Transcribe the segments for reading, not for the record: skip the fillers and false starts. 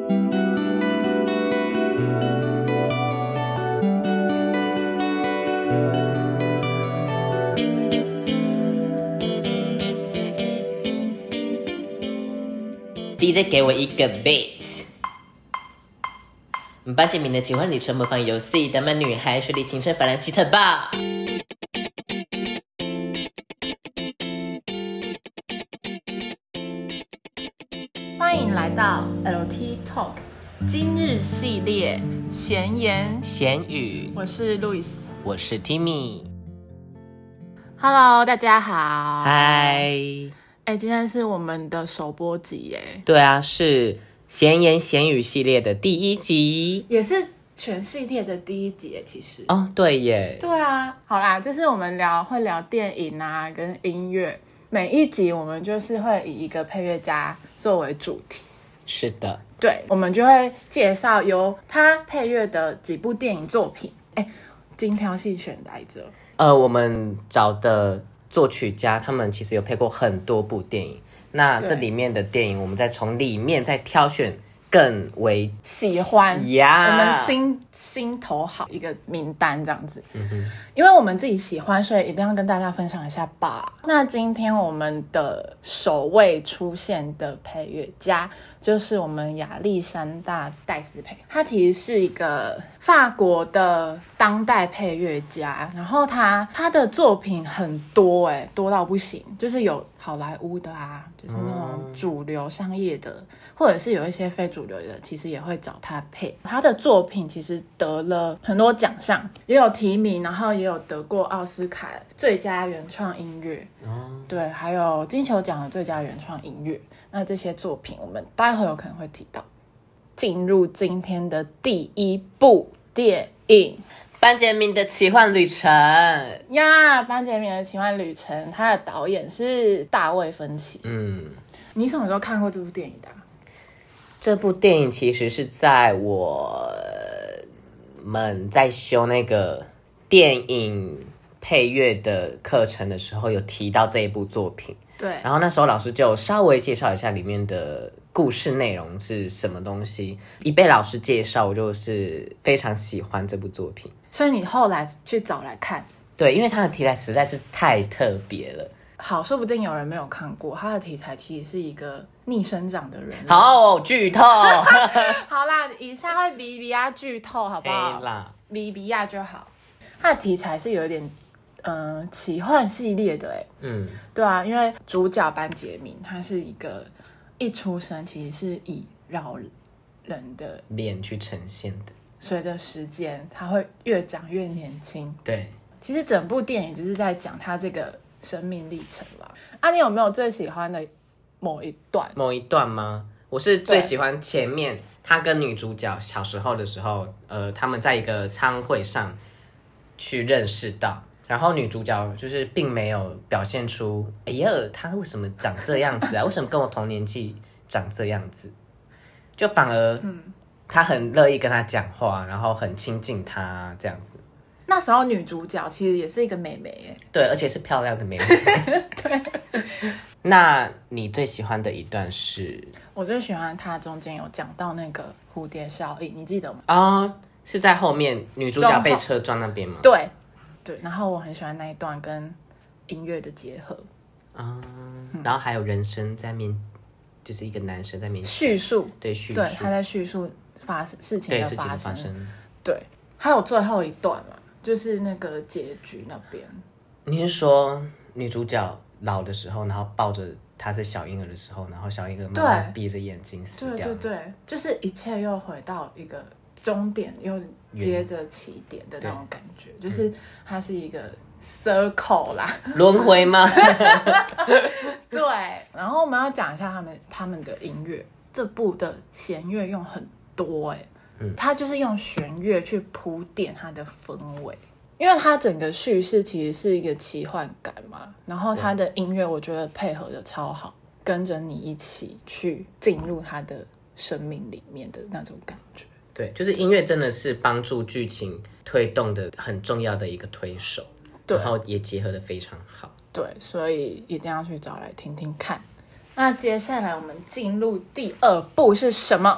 DJ 给我一个 beat。班杰明的奇幻旅程模仿游戏，丹麦女孩水里情深法兰西特吧。 欢迎来到 LT Talk 今日系列闲言闲语， 我是路易斯， 我是 Timmy。Hello， 大家好。 嗨。 今天是我们的首播集耶。 对啊，是闲言闲语系列的第一集， 也是全系列的第一集耶。其实哦，对耶。 对啊，好啦，就是我们会聊电影啊跟音乐，每一集我们就是会以一个配乐家作为主题。 是的， 对，我们就会介绍由他配乐的几部电影作品。精挑细选来着。 我们找的作曲家他们其实有配过很多部电影，那这里面的电影我们再从里面再挑选更为喜欢呀， 我们心头好一个名单这样子。因为我们自己喜欢，所以一定要跟大家分享一下吧。那今天我们的首位出现的配乐家就是我们亚历山大戴斯培，他其实是一个法国的当代配乐家，然后他的作品很多多到不行，就是有好莱坞的啊，就是那种主流商业的，或者是有一些非主流的，其实也会找他配。他的作品其实得了很多奖项，也有提名，然后也有得过奥斯卡最佳原创音乐，对，还有金球奖的最佳原创音乐。那这些作品我们待会有可能会提到。进入今天的第一部电影， 班杰明的奇幻旅程呀，班杰明的奇幻旅程，他的导演是大卫芬奇。你什么时候看过这部电影的这部电影其实是在我们在修那个电影配乐的课程的时候有提到这一部作品。 对， 然后那时候老师就稍微介绍一下里面的故事内容是什么东西，一被老师介绍，我就是非常喜欢这部作品。 所以你后来去找来看？ 对，因为它的题材实在是太特别了。 好，说不定有人没有看过，它的题材其实是一个逆生长的人。 好，剧透。 好啦，以下会比比亚剧透，好不好？比比亚就好。它的题材是有一点奇幻系列的对啊，因为主角班杰明他是一出生其实是以老人的脸去呈现的， 随着时间他会越长越年轻。 对， 其实整部电影就是在讲他这个生命历程啦。你有没有最喜欢的某一段吗？我是最喜欢前面他跟女主角小时候的时候，他们在一个餐会上去认识到，然后女主角就是并没有表现出哎呀她为什么长这样子啊，为什么跟我同年纪长这样子，就反而她很乐意跟他讲话，然后很亲近他这样子。 那时候女主角其实也是一个妹妹对，而且是漂亮的妹妹。 对。 那你最喜欢的一段是？ 我最喜欢她中间有讲到那个蝴蝶效应，你记得吗？ 是在后面女主角被车撞那边吗？ 对，然后我很喜欢那一段跟音乐的结合。 然后还有人声在面，就是一个男生在面叙述， 对，叙述， 对，他在叙述事情的发生。 对，还有最后一段嘛，就是那个结局那边。 你是说女主角老的时候，然后抱着她是小婴儿的时候，然后小婴儿慢慢闭着眼睛死掉？ 对，就是一切又回到一个终点，又接着起点的那种感觉，就是它是一个 circle 啦， 轮回吗？ 对。然后我们要讲一下他们的音乐，这部的弦乐用很多它就是用弦乐去铺垫它的氛围。因为它整个叙事其实是一个奇幻感嘛，然后它的音乐我觉得配合的超好，跟着你一起去进入它的生命里面的那种感觉。 对，就是音乐真的是帮助剧情推动的很重要的一个推手，然后也结合的非常好。 对，所以一定要去找来听听看。那接下来我们进入第二部是什么？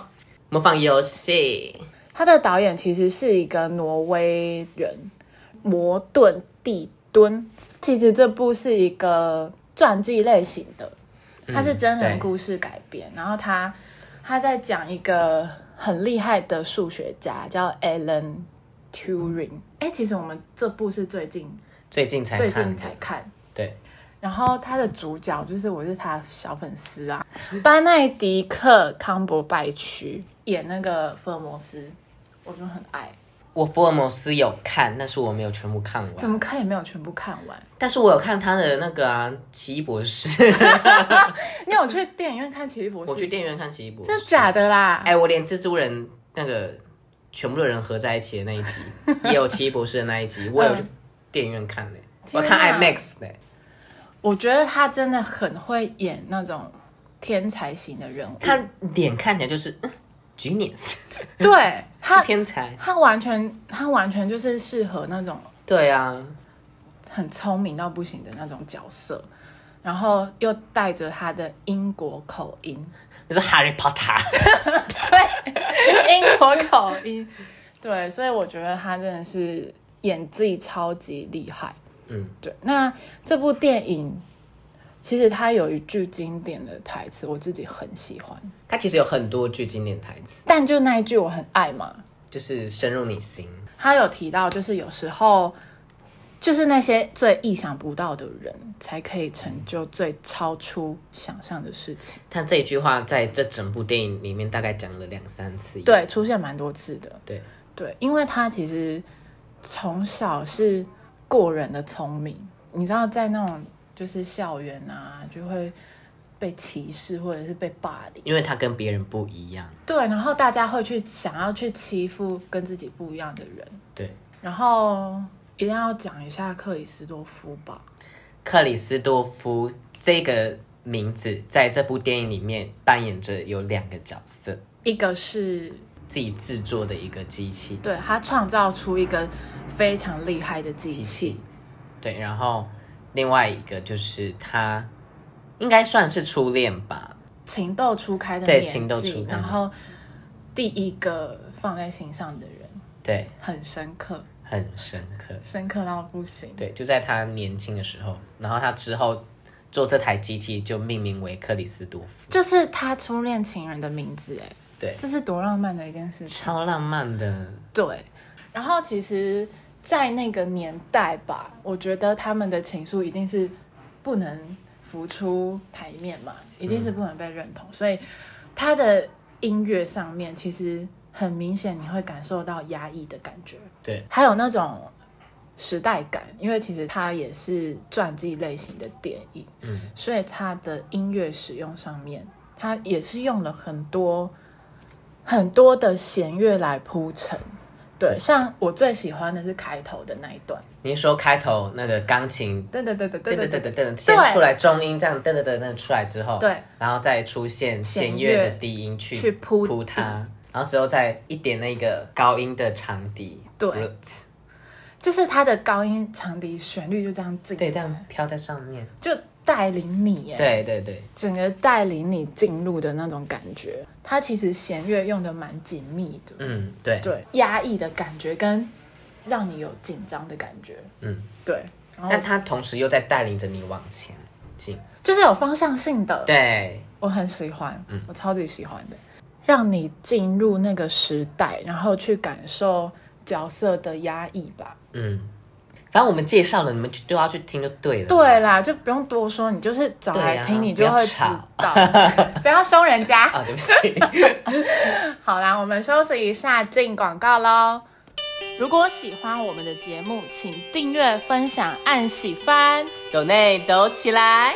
模仿游戏。 他的导演其实是一个挪威人，摩顿蒂敦。其实这部是一个传记类型的，它是真人故事改编，然后他在讲一个很厉害的数学家叫 Alan Turing。其实我们这部是最近才看， 对。 然后他的主角就是我是他的小粉丝啊，班奈迪克康伯拜区演那个福尔摩斯，我就很爱。 我福尔摩斯有看，但是我没有全部看完。 怎么看也没有全部看完。 但是我有看他的那个奇异博士。 你有去电影院看奇异博士？ 我去电影院看奇异博士。 真的假的啦？ 我连蜘蛛人那个全部的人合在一起的那一集，也有奇异博士的那一集，我有去电影院看嘞，我看 IMAX 嘞。我觉得他真的很会演那种天才型的人物， 他脸看起来就是genius， 对，他是天才， 他完全就是适合那种对啊， 很聪明到不行的那种角色，然后又带着他的英国口音， 你说 Harry Potter， 对，英国口音，对，所以我觉得他真的是演技超级厉害，对。那这部电影其实它有一句经典的台词，我自己很喜欢。 它其实有很多句经典台词， 但就那一句我很爱嘛， 就是深入你心。 他有提到，就是有时候就是那些最意想不到的人，才可以成就最超出想象的事情。 他这一句话在这整部电影里面大概讲了2-3次， 对，出现蛮多次的。 对， 因为他其实从小是过人的聪明，你知道，在那种就是校园啊，就会被歧视或者是被霸凌， 因为他跟别人不一样。 对，然后大家会想要去欺负跟自己不一样的人。 对， 然后一定要讲一下克里斯多夫吧。 克里斯多夫这个名字在这部电影里面扮演着有2个角色， 一个是自己制作的一个机器， 对，他创造出一个非常厉害的机器， 对，然后另外一个就是他应该算是初恋吧， 情窦初开的年纪， 对，情窦初开， 然后第一个放在心上的人， 对， 很深刻，深刻到不行。 对，就在他年轻的时候，然后他之后做这台机器就命名为克里斯多夫， 就是他初恋情人的名字，哎， 对， 这是多浪漫的一件事情， 超浪漫的。 对，然后其实在那个年代吧，我觉得他们的情愫一定是不能浮出台面嘛，一定是不能被认同，所以他的音乐上面其实很明显你会感受到压抑的感觉， 对， 还有那种时代感，因为其实它也是传记类型的电影，所以它的音乐使用上面，它也是用了很多的弦乐来铺陈。对，像我最喜欢的是开头的那一段。 你是说开头那个钢琴， 对， 先出来中音，这样噔出来之后， 对， 然后再出现弦乐的低音去铺它，然后之后再一点那个高音的长笛， 对，就是它的高音长笛旋律就这样进， 对，这样飘在上面， 就带领你耶， 对， 整个带领你进入的那种感觉。它其实弦乐用的蛮紧密的，对，压抑的感觉跟让你有紧张的感觉，对。 但它同时又在带领着你往前进， 就是有方向性的， 对， 我很喜欢，我超级喜欢的，让你进入那个时代，然后去感受角色的压抑吧， 反正我们介绍了，你们就要去听就对了。 对啦，就不用多说，你就是找来听，你就会知道。不要凶人家。 对不起。 好啦，我们休息一下，进广告咯。如果喜欢我们的节目，请订阅、分享、按喜欢， 抖内抖起来。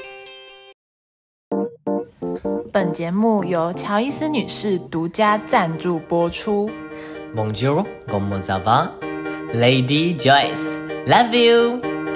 本节目由乔伊斯女士独家赞助播出。 Bonjour, comment ça va? Lady Joyce, love you.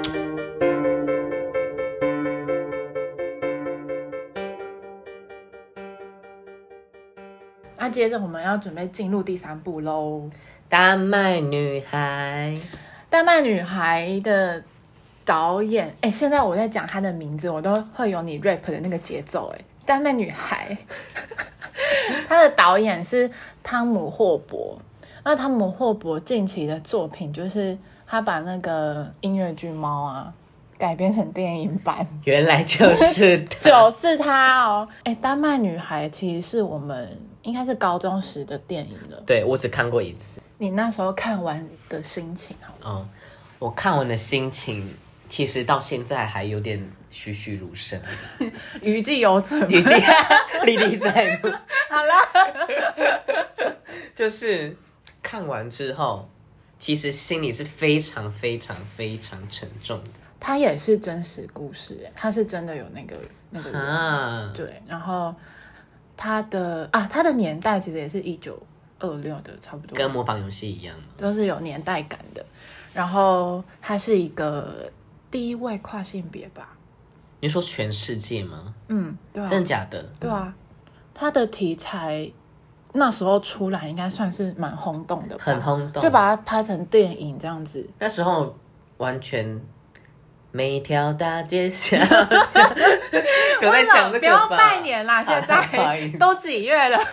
那接着我们要准备进入第3部咯。 丹麦女孩。 丹麦女孩的导演，现在我在讲她的名字，我都会有你 rap 的那个节奏。丹麦女孩他的导演是汤姆·霍伯。那汤姆·霍伯近期的作品就是他把那个音乐剧《猫》啊改编成电影版， 原来就是他就是他哦。丹麦女孩其实是我们应该是高中时的电影了。 对，我只看过一次。 你那时候看完的心情好吗？ 我看完的心情其实到现在还有点栩栩如生， 余悸犹存， 余悸历历在目。 好了， 就是看完之后，其实心里是非常非常非常沉重的。 它也是真实故事，它是真的有那个人啊， 对，然后它的年代其实也是1926的，差不多， 跟模仿游戏一样， 都是有年代感的。然后它是一个第一位跨性别吧？ 你说全世界吗？ 对啊， 真的假的？ 对啊，它的题材那时候出来应该算是蛮轰动的吧， 很轰动， 就把它拍成电影这样子。 那时候完全每条大街小巷，有在讲这个吧？ 不要拜年啦，现在都几月了？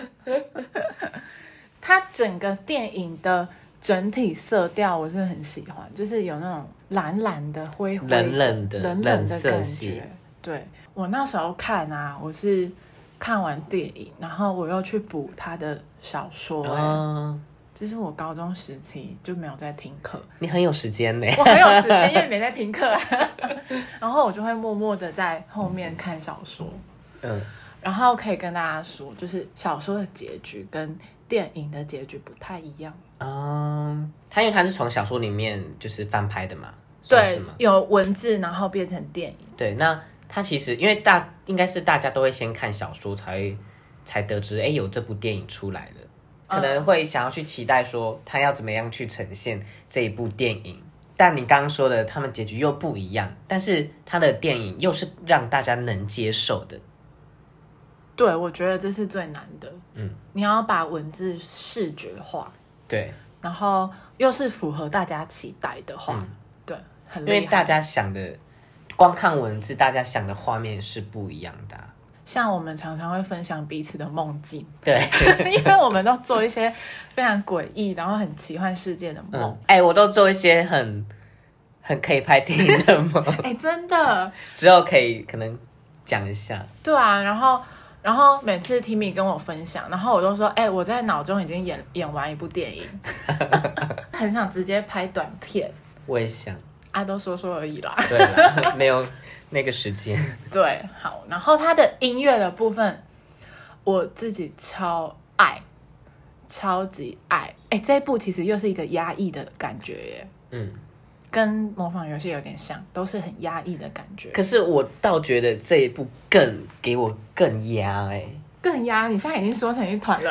它整个电影的整体色调我是很喜欢，就是有那种蓝蓝的、灰灰的、 冷冷的感觉。对，我那时候看啊，我是看完电影，然后我又去补他的小说。就是我高中时期就没有在听课。 你很有时间呢。 我很有时间，因为没在听课。然后我就会默默的在后面看小说。然后可以跟大家说，就是小说的结局跟电影的结局不太一样。 因为它是从小说里面就是翻拍的嘛， 对，有文字然后变成电影。 对，那它其实因为应该是大家都会先看小说才得知，有这部电影出来了，可能会想要去期待说他要怎么样去呈现这一部电影。但你刚刚说的，他们结局又不一样，但是他的电影又是让大家能接受的。 对，我觉得这是最难的。你要把文字视觉化， 对， 然后又是符合大家期待的话，对，很厉害。 因为大家想的，光看文字，大家想的画面是不一样的像我们常常会分享彼此的梦境， 对， 因为我们都做一些非常诡异，然后很奇幻世界的梦。 我都做一些很可以拍电影的梦。 真的， 之后可能讲一下。 对啊，然后每次 Timmy 跟我分享，然后我都说，我在脑中已经演完一部电影，很想直接拍短片。 我也想， 都说说而已啦。 对啦，没有那个时间。 对，好，然后他的音乐的部分，我自己超级爱。这一部其实又是一个压抑的感觉耶。跟模仿游戏有点像，都是很压抑的感觉。 可是我倒觉得这一部给我更压更压！你现在已经说成一团了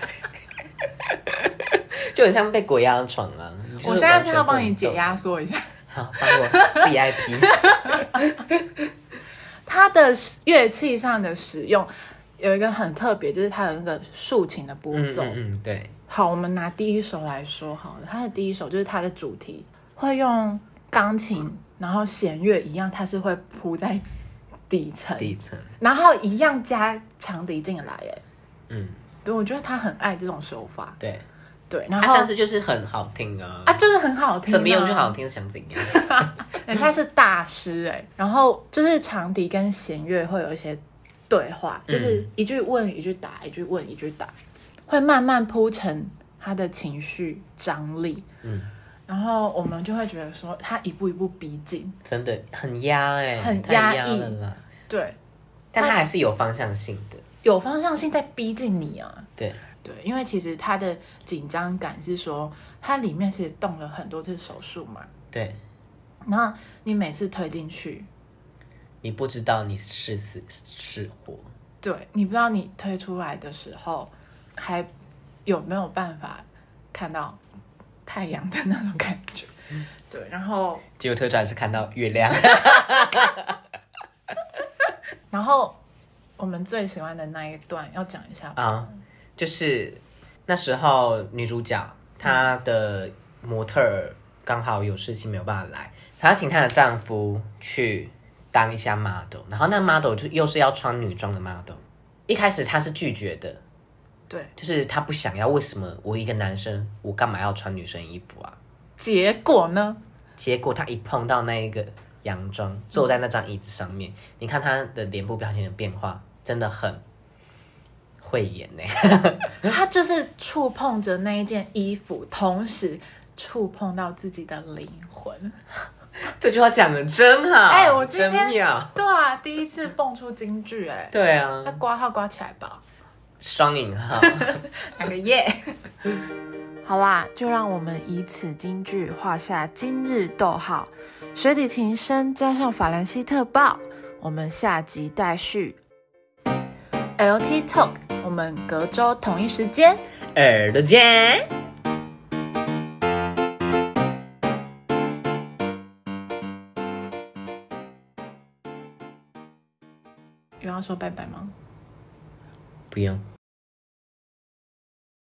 就很像被鬼压床啊！ 我现在是要帮你解压缩一下。 好，帮我自己 IP。 它的乐器上的使用有一个很特别，就是它的那个竖琴的拨奏。 对。 好，我们拿第一首来说好了。它的第一首就是它的主题会用钢琴，然后弦乐一样，它是会铺在底层，然后一样加长笛进来。对，我觉得他很爱这种手法。 对， 然后但是就是很好听就是很好听， 怎么用就好听，想怎样？ 人家是大师然后就是长笛跟弦乐会有一些对话，就是一句问一句答，一句问一句答，会慢慢铺成他的情绪张力。然后我们就会觉得说他一步一步逼近， 真的很压很压抑了啦。 对， 但他还是有方向性的， 有方向性在逼近你啊。 对， 因为其实他的紧张感是说它里面其实动了很多次手术嘛。 对， 然后你每次推进去， 你不知道你是死是活。 对，你不知道你推出来的时候还有没有办法看到太阳的那种感觉。对，然后结果推出来是看到月亮。 然后我们最喜欢的那一段要讲一下吧。 就是那时候女主角她的模特儿刚好有事情没有办法来，她请她的丈夫去当一下 model， 然后那 model 就又是要穿女装的 model， 一开始她是拒绝的， 对， 就是他不想要，为什么我一个男生，我干嘛要穿女生衣服啊？ 结果呢？ 结果他一碰到那一个洋装，坐在那张椅子上面，你看他的脸部表情的变化，真的很会演呢。 他就是触碰着那一件衣服，同时触碰到自己的灵魂。 这句话讲的真好， 哎、我今真天妙。 对啊，第一次蹦出金句哎。 对啊那，挂号挂起来吧， 双引号。 两个耶。好啦，就让我们以此金句画下今日逗号。水底情深加上法兰西特报，我们下集待续。LT Talk， 我们隔周同一时间耳朵见。 有要说拜拜吗？ 不用。